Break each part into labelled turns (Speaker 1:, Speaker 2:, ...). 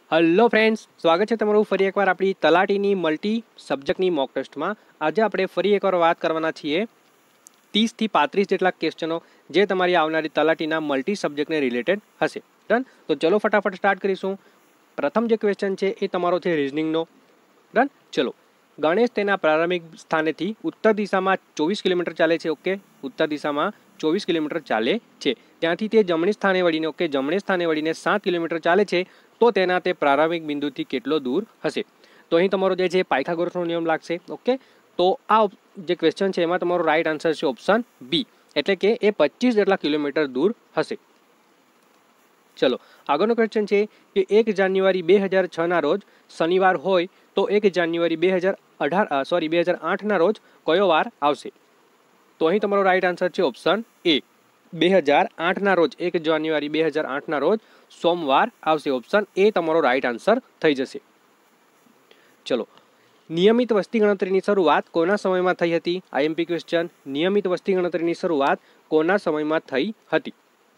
Speaker 1: Hello friends, स्वागत है तमाરું ફરી એકવાર આપણી તલાટીની મલ્ટી સબ્જેક્ટની મોક ટેસ્ટમાં। આજે આપણે ફરી એકવાર વાત કરવાના છીએ 30 થી 35 જેટલા ક્વેશ્ચનો જે તમારી આવનારી તલાટીના મલ્ટી સબ્જેક્ટને રિલેટેડ હશે। ડન, તો ચલો ફટાફટ સ્ટાર્ટ કરીશું। પ્રથમ જે ક્વેશ્ચન છે એ તમારો છે રીઝનિંગનો। ડન, ચલો। ગણેશ તેના પ્રારંભિક સ્થાનેથી ઉત્તર દિશામાં 24 કિલોમીટર ચાલે છે। ઓકે, ઉત્તર દિશામાં 24 કિલોમીટર ચાલે છે। ત્યાંથી તે જમણી સ્થાને વળીને જમણે સ્થાને વળીને 7 કિલોમીટર ચાલે છે તો તેના તે પ્રારંભિક બિંદુથી કેટલો દૂર હશે? તો અહીં તમારો જે છે પાયથાગોરસનો નિયમ લાગશે। ઓકે, તો આ જે ક્વેશ્ચન છે એમાં તમારો રાઈટ આન્સર છે ઓપ્શન બી, એટલે કે એ 25 જેટલા કિલોમીટર દૂર હશે। ચલો, આગળનો ક્વેશ્ચન છે કે 1 જાન્યુઆરી 2006ના રોજ શનિવાર હોય તો 1 જાન્યુઆરી 2008ના રોજ કયો વાર આવશે? તો અહીં તમારો રાઈટ આન્સર છે ઓપ્શન એ, 2008ના રોજ 1 જાન્યુઆરી 2008ના રોજ સોમવાર આવશે। ઓપ્શન એ તમારો રાઈટ આન્સર થઈ જશે। ચલો, નિયમિત વસ્તી ગણતરીની શરૂઆત કોના સમયમાં થઈ હતી? આઈએમપી ક્વેશ્ચન, નિયમિત વસ્તી ગણતરીની શરૂઆત કોના સમયમાં થઈ હતી?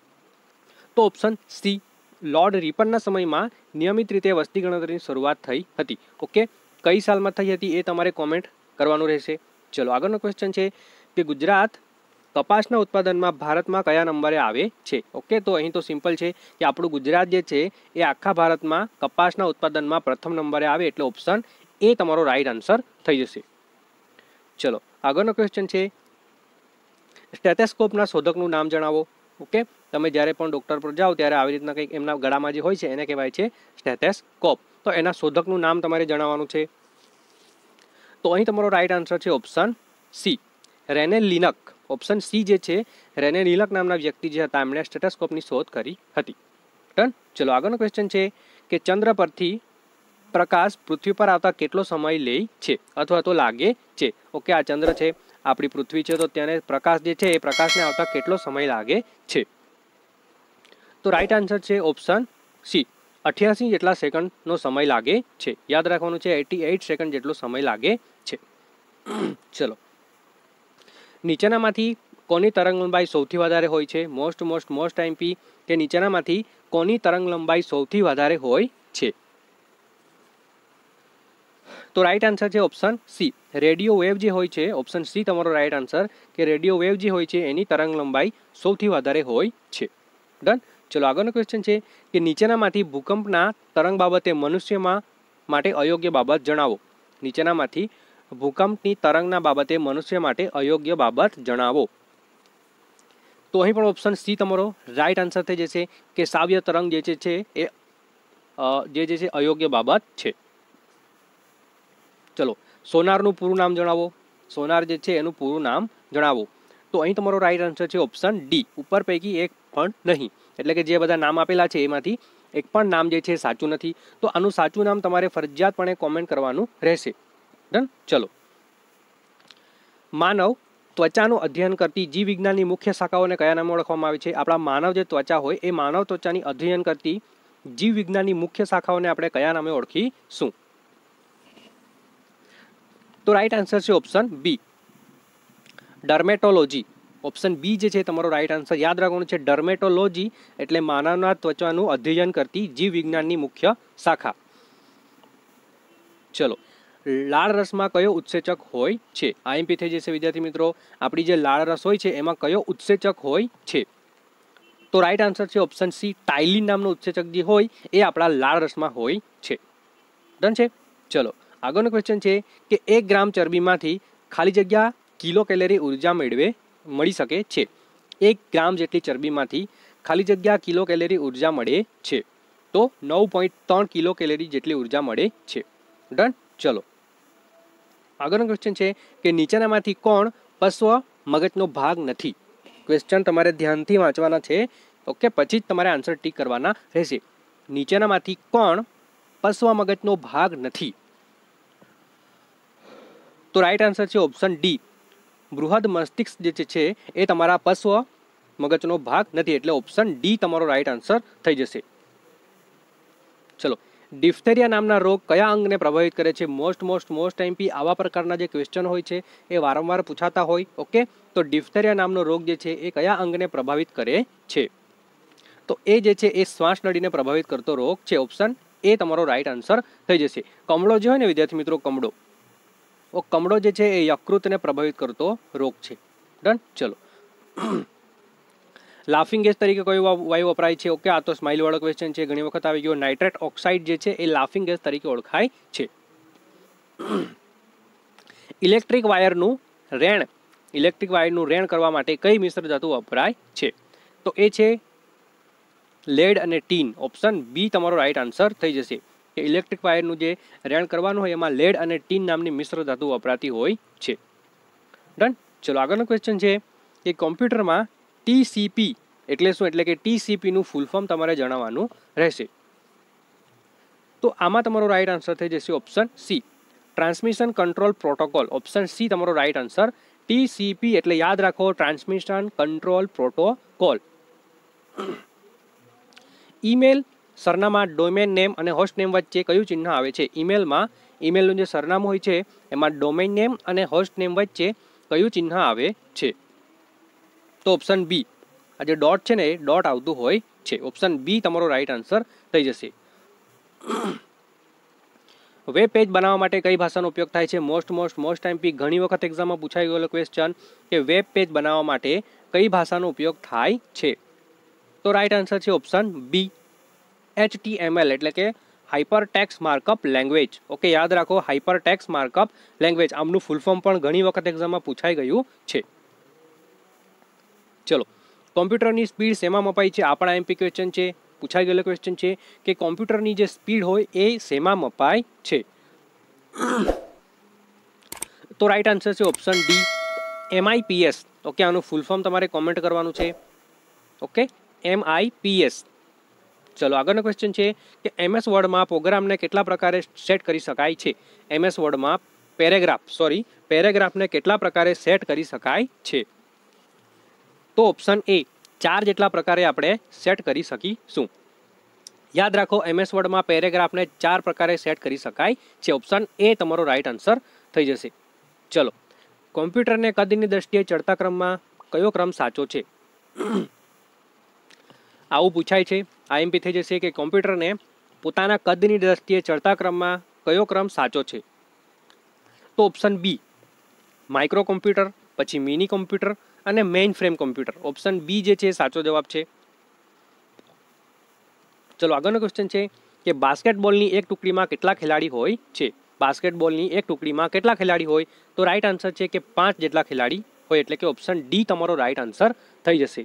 Speaker 1: તો ઓપ્શન સી, લોર્ડ રિપનના સમયમાં નિયમિત રીતે વસ્તી ગણતરીની શરૂઆત થઈ હતી। ઓકે, કઈ સાલમાં થઈ હતી એ તમારે કોમેન્ટ કરવાનું રહેશે। ચલો, આગળનો ક્વેશ્ચન છે કે ગુજરાત કપાસના ઉત્પાદનમાં ભારતમાં કયા નંબરે આવે છે? ઓકે, તો અહીં તો સિમ્પલ છે કે આપણું ગુજરાત જે છે એ આખા ભારતમાં કપાસના ઉત્પાદનમાં પ્રથમ નંબરે આવે, એટલે ઓપ્શન એ તમારો રાઈટ આન્સર થઈ જશે। ચલો, આગળનો ક્વેશ્ચન છે સ્ટેથેસ્કોપના શોધકનું નામ જણાવો। ઓકે, તમે જ્યારે પણ ડૉક્ટર પર જાઓ ત્યારે આવી રીતના કંઈક એમના ગળામાં જે હોય છે એને કહેવાય છે સ્ટેથેસ્કોપ। તો એના શોધકનું નામ તમારે જણાવવાનું છે। તો અહીં તમારો રાઈટ આન્સર છે option C, Rene Laennec. Option C જે છે રેને લિનક નામના વ્યક્તિ જે હતા એમણે સ્ટેથેસ્કોપની શોધ કરી હતી। ડન, ચલો, આગળનો ક્વેશ્ચન છે કે ચંદ્ર પરથી પ્રકાશ પૃથ્વી પર આવતા કેટલો સમય લે છે અથવા તો લાગે છે? ઓકે, આ ચંદ્ર છે, આપણી પૃથ્વી છે, તો તેને પ્રકાશ જે છે એ પ્રકાશને આવતા કેટલો સમય લાગે છે? તો રાઈટ આન્સર છે ઓપ્શન સી, 88 જેટલા સેકન્ડનો સમય લાગે છે। યાદ રાખવાનું છે 88 સેકન્ડ જેટલો સમય લાગે છે। ચલો, નીચેનામાંથી કોની તરંગ લંબાઈ સૌથી વધારે હોય છે? મોસ્ટ આઈએમપી કે નીચેનામાંથી કોની તરંગ લંબાઈ સૌથી વધારે હોય છે? તો રાઈટ આન્સર છે ઓપ્શન સી, રેડિયો વેવ જે હોય છે। ઓપ્શન સી તમારો રાઈટ આન્સર કે રેડિયો વેવ જે હોય છે એની તરંગ લંબાઈ સૌથી વધારે હોય છે। ડન, ચલો, આગળનો ક્વેશ્ચન છે કે નીચેનામાંથી ભૂકંપના તરંગ બાબતે મનુષ્યમાં માટે અયોગ્ય બાબત જણાવો। નીચેનામાંથી ભૂકંપની તરંગના બાબતે મનુષ્ય માટે અયોગ્ય બાબત જણાવો। તો અહીં પણ ઓપ્શન સી તમારો રાઈટ આન્સર થઈ જશે કે શ્રાવ્ય તરંગ જે છે એ જે છે અયોગ્ય બાબત છે। ચલો, સોનારનું પૂરું નામ જણાવો। સોનાર જે છે એનું પૂરું નામ જણાવો। તો અહીં તમારો રાઈટ આન્સર છે ઓપ્શન ડી, ઉપર પૈકી એક પણ નહીં, એટલે કે જે બધા નામ આપેલા છે એમાંથી એક પણ નામ જે છે સાચું નથી। તો આનું સાચું નામ તમારે ફરજિયાતપણે કોમેન્ટ કરવાનું રહેશે। ડન, ચલો, માનવ ત્વચાનું અધ્યયન કરતી જીવ વિજ્ઞાનની મુખ્ય શાખાઓને કયા નામે ઓળખવામાં આવે છે? આપણા માનવ જે ત્વચા હોય એ માનવ ત્વચાની અધ્યયન કરતી જીવ વિજ્ઞાનની મુખ્ય શાખાઓને આપણે કયા નામે ઓળખીશું? તો રાઈટ આન્સર છે option B, dermatology. Option B જે છે તમારો રાઈટ આન્સર યાદ રાખવાનું છે, ડર્મેટોલોજી એટલે માનવના ત્વચાનું અધ્યયન કરતી જીવ વિજ્ઞાનની મુખ્ય શાખા। ચલો, લાળ રસમાં કયો ઉત્સેચક હોય છે? આઈએમપી થઈ જશે વિદ્યાર્થી મિત્રો, આપણી જે લાળ રસ હોય છે એમાં કયો ઉત્સેચક હોય છે? તો રાઈટ આન્સર છે ઓપ્શન સી, ટાઇલિન નામનો ઉત્સેચક જે હોય એ આપણા લાળ રસમાં હોય છે। ડન છે, ચલો, આગળનો ક્વેશ્ચન છે કે 1 ગ્રામ ચરબીમાંથી ખાલી જગ્યા કિલો કેલરી ઉર્જા મળી શકે છે। 1 ગ્રામ જેટલી ચરબીમાંથી ખાલી જગ્યા કિલો કેલરી ઉર્જા મળે છે, તો 9.3 કિલો કેલરી જેટલી ઉર્જા મળે છે। ડન, ચલો, આગળનો ક્વેશ્ચન છે કે નીચેનામાંથી કોણ પશ્વ મગજનો ભાગ નથી? ક્વેશ્ચન તમારે ધ્યાનથી વાંચવાના છે। ઓકે, પછી જ તમારે આન્સર ટીક કરવાના રહેશે। નીચેનામાંથી કોણ પશ્વ મગજનો ભાગ નથી? તો રાઈટ આન્સર છે ઓપ્શન ડી, બૃહદ મસ્તિષ્ક જે છે એ તમારા પશ્વ મગજનો ભાગ નથી, એટલે ઓપ્શન ડી તમારો રાઈટ આન્સર થઈ જશે। ચલો, ડિફ્થેરિયા નામના રોગ કયા અંગને પ્રભાવિત કરે છે? મોસ્ટ આઈએમપી આવા પ્રકારના જે ક્વેશ્ચન હોય છે એ વારંવાર પૂછાતા હોય। ઓકે, તો ડિફ્થેરિયા નામનો રોગ જે છે એ કયા અંગને પ્રભાવિત કરે છે? તો એ જે છે એ શ્વાસ નળીને પ્રભાવિત કરતો રોગ છે। ઓપ્શન એ તમારો રાઈટ આન્સર થઈ જશે. કમળો જે હોય ને વિદ્યાર્થી મિત્રો, કમળો જે છે એ યકૃતને પ્રભાવિત કરતો રોગ છે. ડન. ચલો, લાફિંગ ગેસ તરીકે કયો વાયુ વપરાય છે? ઓકે, આ તો સ્માઇલ વાળો ક્વેશ્ચન છે, ઘણી વખત આવી ગયો. નાઇટ્રેટ ઓક્સાઇડ જે છે એ લાફિંગ ગેસ તરીકે ઓળખાય છે. ઇલેક્ટ્રિક વાયરનું રેણ કરવા માટે કઈ મિશ્ર ધાતુ વપરાય છે? તો એ છે લેડ અને ટીન. ઓપ્શન બી તમારો રાઈટ આન્સર થઈ જશે કે ઇલેક્ટ્રિક વાયરનું જે રેણ કરવાનું હોય એમાં લેડ અને ટીન નામની મિશ્ર ધાતુ વપરાતી હોય છે. ડન. ચલો, આગળનો ક્વેશ્ચન છે કે કોમ્પ્યુટરમાં TCP એટલે શું? એટલે કે TCPનું ફૂલ ફોર્મ તમારે જણાવવાનું રહેશે. તો આમાં તમારો રાઈટ આન્સર થઈ જશે option C, transmission control protocol. Option C તમારો રાઈટ આન્સર. TCP એટલે યાદ રાખો, ટ્રાન્સમિશન કંટ્રોલ પ્રોટોકોલ. ઈમેલ સરનામા, ડોમેન નેમ અને હોસ્ટ નેમ વચ્ચે કયું ચિહ્ન આવે છે? ઈમેલનું જે સરનામું હોય છે એમાં ડોમેન નેમ અને હોસ્ટ નેમ વચ્ચે કયું ચિહ્ન આવે છે? તો ઓપ્શન બી, આ જે ડોટ છે ને એ ડોટ આવતું હોય છે. ઓપ્શન બી તમારો રાઈટ આન્સર થઈ જશે. વેબ પેજ બનાવવા માટે કઈ ભાષાનો ઉપયોગ થાય છે? મોસ્ટ એમપી ઘણી વખત એક્ઝામમાં પૂછાઈ ગયેલો ક્વેશ્ચન કે વેબ પેજ બનાવવા માટે કઈ ભાષાનો ઉપયોગ થાય છે? તો રાઈટ આન્સર છે ઓપ્શન બી, HTML એટલે કે hyper text markup language. Okay, યાદ રાખો, હાઇપર ટેક્સ્ટ માર્કઅપ લેંગ્વેજ. આમનું ફૂલ ફોર્મ પણ ઘણી વખત એક્ઝામમાં પૂછાઈ ગયું છે. ચલો, કોમ્પ્યુટરની સ્પીડ શેમાં મપાય છે? આપણા એમપી ક્વેશ્ચન છે, પૂછાઈ ગયેલો ક્વેશ્ચન છે કે કોમ્પ્યુટરની જે સ્પીડ હોય એ શેમાં મપાય છે? તો રાઈટ આન્સર છે ઓપ્શન ડી, MIPS. ઓકે, આનું ફૂલ ફોર્મ તમારે કોમેન્ટ કરવાનું છે. Okay, MIPS. ચલો, આગળનો ક્વેશ્ચન છે કે MS વર્ડમાં પ્રોગ્રામને કેટલા પ્રકારે સેટ કરી શકાય છે? MS વર્ડમાં પેરેગ્રાફને કેટલા પ્રકારે સેટ કરી શકાય છે? તો ઓપ્શન એ, 4 જેટલા પ્રકારે આપણે સેટ કરી શકીશું. યાદ રાખો, MS વર્ડમાં પેરેગ્રાફને 4 પ્રકારે સેટ કરી શકાય છે. ઓપ્શન એ તમારો રાઈટ આન્સર થઈ જશે. ચલો, કોમ્પ્યુટરને કદની દ્રષ્ટિએ ચડતા ક્રમમાં કયો ક્રમ સાચો છે? આવું પૂછાય છે. આઈએમપી થઈ જશે કે કોમ્પ્યુટરને પોતાના કદની દ્રષ્ટિએ ચડતા ક્રમમાં કયો ક્રમ સાચો છે? તો ઓપ્શન બી, માઇક્રો કોમ્પ્યુટર, પછી મિની કોમ્પ્યુટર અને mainframe computer. Option B જે છે સાચો જવાબ છે. ચલો, આગળનો ક્વેશ્ચન છે કે બાસ્કેટબોલની એક ટુકડીમાં કેટલા ખેલાડી હોય છે? બાસ્કેટબોલની એક ટુકડીમાં કેટલા ખેલાડી હોય? તો રાઈટ આન્સર છે કે 5 જેટલા ખેલાડી હોય, એટલે કે ઓપ્શન ડી તમારો રાઈટ આન્સર થઈ જશે.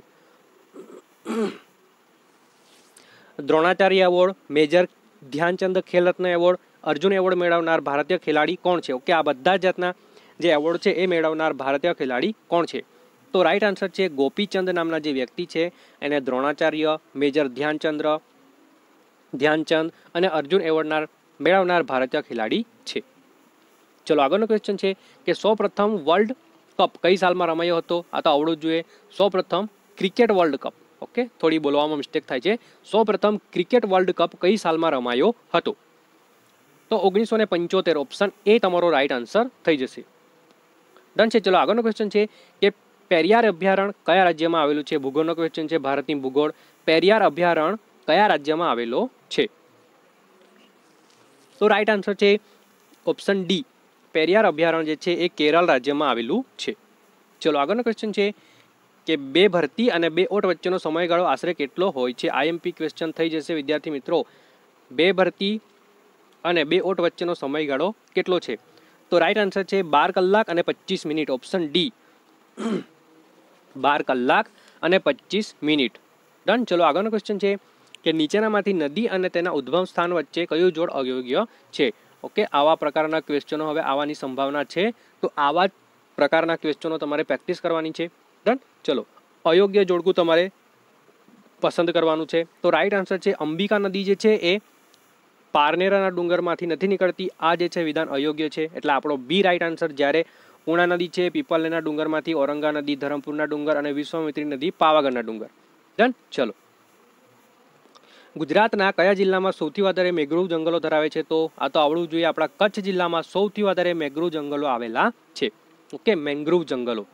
Speaker 1: Dronacharya award, major Dhyan Chand Khel Ratna award, Arjuna award મેળવનાર ભારતીય ખેલાડી કોણ છે? ઓકે, આ બધા જાતના જે એવોર્ડ છે એ મેળવનાર ભારતીય ખેલાડી કોણ છે? તો રાઈટ આન્સર છે ગોપીચંદ નામના જે વ્યક્તિ છે એને દ્રોણાચાર્ય, મેજર ધ્યાનચંદ અને અર્જુન એવોર્ડ મેળવનાર ભારતીય ખેલાડી છે. ચલો, આગળનો ક્વેશ્ચન છે કે સૌપ્રથમ વર્લ્ડ કપ કઈ સાલમાં રમાયો હતો? આ તો આવડવું જ જોઈએ. સૌપ્રથમ ક્રિકેટ વર્લ્ડ કપ. ઓકે, થોડી બોલવામાં મિસ્ટેક થાય છે. સૌપ્રથમ ક્રિકેટ વર્લ્ડ કપ કઈ સાલમાં રમાયો હતો? તો 1975. ઓપ્શન એ તમારો રાઈટ આન્સર થઈ જશે. ડન છે. ચલો, આગળનો ક્વેશ્ચન છે કે પેરિયાર અભયારણ્ય કયા રાજ્યમાં આવેલું છે? ભૂગોળનો ક્વેશ્ચન છે, ભારતની ભૂગોળ. પેરિયાર અભયારણ્ય કયા રાજ્યમાં આવેલો છે? તો રાઈટ આન્સર છે ઓપ્શન ડી, પેરિયાર અભયારણ્ય જે છે એ કેરળ રાજ્યમાં આવેલું છે. ચલો, આગળનો ક્વેશ્ચન છે કે 2 ભરતી અને 2 ઓટ વચ્ચેનો સમયગાળો આશરે કેટલો હોય છે? આઈએમપી ક્વેશ્ચન થઈ જશે વિદ્યાર્થી મિત્રો. 2 ભરતી અને 2 ઓટ વચ્ચેનો સમયગાળો કેટલો છે? તો રાઈટ આન્સર છે 12 કલાક અને 25 મિનિટ. ઓપ્શન ડી, 12 કલાક અને 25 મિનિટ. ડન. ચલો, આગળનો ક્વેશ્ચન છે કે નીચેનામાંથી નદી અને તેના ઉદ્ગમ સ્થાન વચ્ચે કયું જોડ અયોગ્ય છે? ઓકે, આવા પ્રકારના ક્વેશ્ચનો હવે આવવાની સંભાવના છે, તો આવા પ્રકારના ક્વેશ્ચનો તમારે પ્રેક્ટિસ કરવાની છે. ડન. ચલો, અયોગ્ય જોડકું તમારે પસંદ કરવાનું છે. તો રાઈટ આન્સર છે અંબિકા નદી જે છે એ પારનેરાના ડુંગરમાંથી નથી નીકળતી. આ જે છે વિધાન અયોગ્ય છે, એટલે આપણો બી રાઈટ આન્સર. જ્યારે પૂર્ણા નદી છે પીપલના ડુંગરમાંથી, ઔરંગા નદી ધરમપુરના ડુંગર અને વિશ્વામિત્રી નદી પાવાગઢના ડુંગર. ડન. ચલો, ગુજરાતના કયા જિલ્લામાં સૌથી વધારે મેંગ્રોવ જંગલો ધરાવે છે? તો આ તો આવડવું જોઈએ. આપણા કચ્છ જિલ્લામાં સૌથી વધારે મેંગ્રોવ જંગલો આવેલા છે. ઓકે, મેંગ્રોવ જંગલો.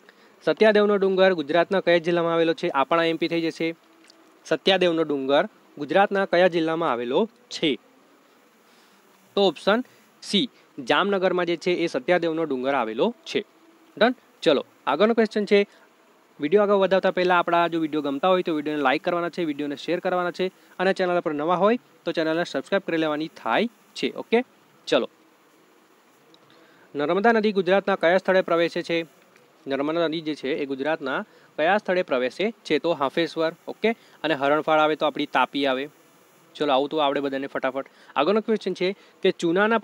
Speaker 1: સત્યાદેવનો ડુંગર ગુજરાતના કયા જિલ્લામાં આવેલો છે? આપણા એમપી થઈ જશે. સત્યાદેવનો ડુંગર ગુજરાતના કયા જિલ્લામાં આવેલો છે? તો ઓપ્શન સી, જામનગરમાં જે છે એ સત્યાદેવનો ડુંગર આવેલો છે. ડન. ચલો આગળનો ક્વેશ્ચન છે. વિડીયો આગળ વધારતા પહેલાં આપણા જો વિડીયો ગમતા હોય તો વિડીયોને લાઇક કરવાના છે, વિડીયોને શેર કરવાના છે, અને ચેનલ પર નવા હોય તો ચેનલને સબસ્ક્રાઈબ કરી લેવાની થાય છે. ઓકે, ચલો. નર્મદા નદી ગુજરાતના કયા સ્થળે પ્રવેશે છે? નર્મદા નદી જે છે એ ગુજરાતના કયા સ્થળે પ્રવેશે છે? તો હાંફેશ્વર. ઓકે, અને હરણફાળ આવે તો આપણી તાપી આવે. ચલો આવું તો આવડે બધાને ફટાફટ. આગળનો ક્વેશ્ચન છે કે ચૂનાના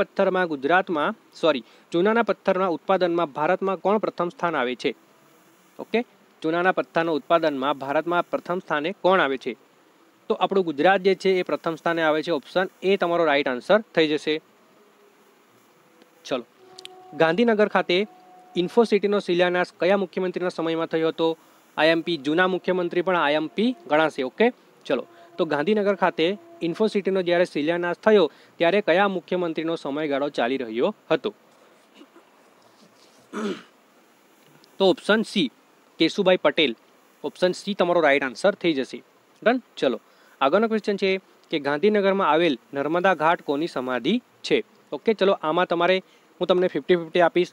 Speaker 1: પથ્થરના ઉત્પાદનમાં ભારતમાં કોણ પ્રથમ સ્થાન આવે છે? ઓકે, ચૂનાના પથ્થરના ઉત્પાદનમાં ભારતમાં પ્રથમ સ્થાને કોણ આવે છે? તો આપણું ગુજરાત જે છે એ પ્રથમ સ્થાને આવે છે. ઓપ્શન એ તમારો રાઈટ આન્સર થઈ જશે. ચલો, ગાંધીનગર ખાતે ઇન્ફોસિટીનો શિલાન્યાસ કયા મુખ્યમંત્રીના સમયમાં થયો હતો? આઈએમપી. જૂના મુખ્યમંત્રી પણ આઈએમપી ગણાશે. ઓકે, ચલો. તો ગાંધીનગર ખાતે ઇન્ફોસિટીનો જ્યારે શિલાન્યાસ થયો ત્યારે કયા મુખ્યમંત્રીનો સમયગાળો ચાલી રહ્યો હતો? તો option C, Keshubhai Patel. Option C તમારો રાઈટ આન્સર થઈ જશે. ડન. ચલો આગળનો ક્વેશ્ચન છે કે ગાંધીનગરમાં આવેલ નર્મદા ઘાટ કોની સમાધિ છે? ઓકે, ચલો આમાં તમારે હું તમને 50-50 આપીશ.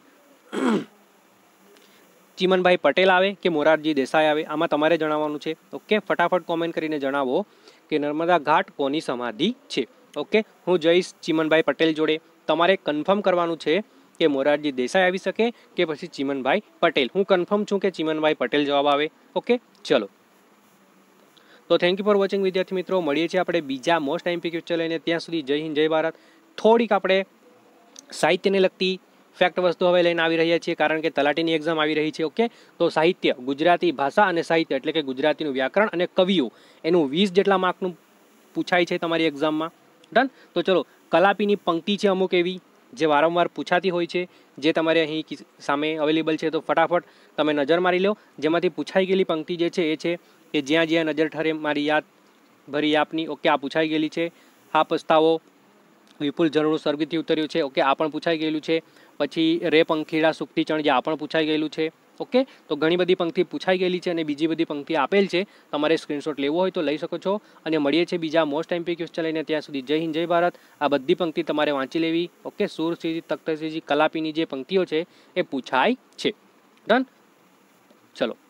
Speaker 1: ચીમનભાઈ પટેલ આવે કે મોરારજી દેસાઈ આવે, આમાં તમારે જણાવવાનું છે. ઓકે, ફટાફટ કોમેન્ટ કરીને જણાવો કે નર્મદા ઘાટ કોની સમાધિ છે. ઓકે, હું જઈશ ચીમનભાઈ પટેલ જોડે. તમારે કન્ફર્મ કરવાનું છે કે મોરારજી દેસાઈ આવી શકે કે પછી ચીમનભાઈ પટેલ. હું કન્ફર્મ છું કે ચીમનભાઈ પટેલ જવાબ આવે. ઓકે, ચલો. તો થેન્ક યુ ફોર વોચિંગ વિદ્યાર્થી મિત્રો. મળીએ છીએ આપણે બીજા મોસ્ટ આઈએમપી ક્વેશ્ચન લઈને. ત્યાં સુધી જય હિન્દ, જય ભારત. થોડીક આપણે સાહિત્યને લગતી ફેક્ટ વસ્તુ હવે લઈને આવી રહ્યા છીએ, કારણ કે તલાટીની એક્ઝામ આવી રહી છે. ઓકે, તો સાહિત્ય, ગુજરાતી ભાષા અને સાહિત્ય એટલે કે ગુજરાતીનું વ્યાકરણ અને કવિઓ, એનું 20 જેટલા માર્કનું પૂછાય છે તમારી એક્ઝામમાં. ડન. તો ચલો, કલાપીની પંક્તિ છે અમુક એવી જે વારંવાર પૂછાતી હોય છે, જે તમારે અહીં સામે અવેલેબલ છે. તો ફટાફટ તમે નજર મારી લો. જેમાંથી પૂછાઈ ગયેલી પંક્તિ જે છે એ છે કે જ્યાં જ્યાં નજર ઠરે મારી યાદ ભરી આપની. ઓકે, આ પૂછાઈ ગયેલી છે. હા પસ્તાવો, વિપુલ ઝરણું સ્વર્ગથી ઉતર્યું છે. ઓકે, આ પણ પૂછાઈ ગયેલું છે. પછી રે પંખીડા સુકતી ચણ, જે આ પણ પૂછાઈ ગયેલું છે. ઓકે, તો ઘણી બધી પંક્તિ પૂછાઈ ગયેલી છે અને બીજી બધી પંક્તિ આપેલ છે. તમારે સ્ક્રીનશોટ લેવો હોય તો લઈ શકો છો. અને મળીએ છીએ બીજા મોસ્ટ આઈએમપી ક્વેશ્ચન લઈને. ત્યાં સુધી જય હિન્દ, જય ભારત. આ બધી પંક્તિ તમારે વાંચી લેવી. ઓકે, સુરસિંહ, તખ્તસિંહ, કલાપીની જે પંક્તિઓ છે એ પૂછાય છે. ડન. ચલો.